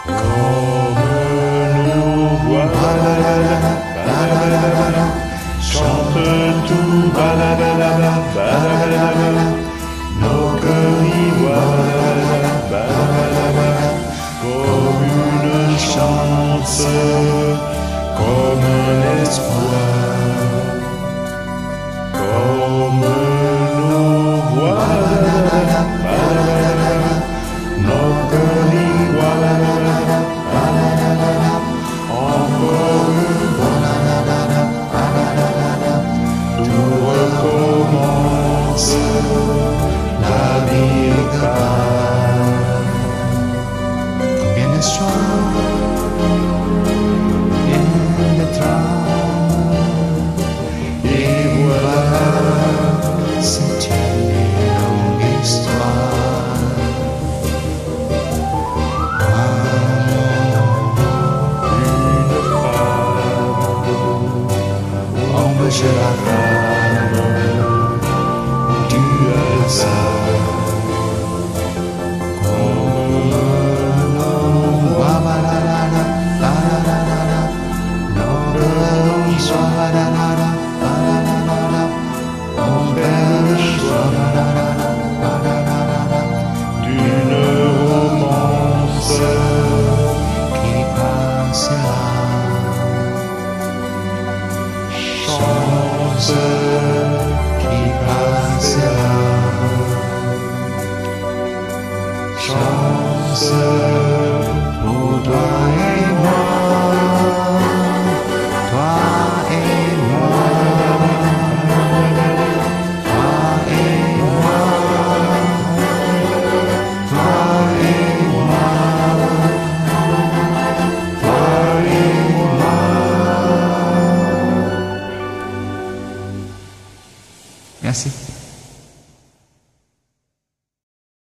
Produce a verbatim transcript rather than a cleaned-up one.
Comme nous voilà, balabala, chante tout, balabala, balabala, nos cœurs y voilà, balabala, comme une chance, comme un espoir, comme nous voilà, balabala, nos cœurs y voilà, balabala, encore une fois, tout recommence, la vie est calme. Combien de soirs, combien de drames, Et voilà, c'est une longue histoire. une femme, Ombre je la femme du hasard, comme d'une romance qui passera. chance Qui passera. chance Pour toi et moi, toi et moi, toi et moi, toi et moi, toi et moi. Merci.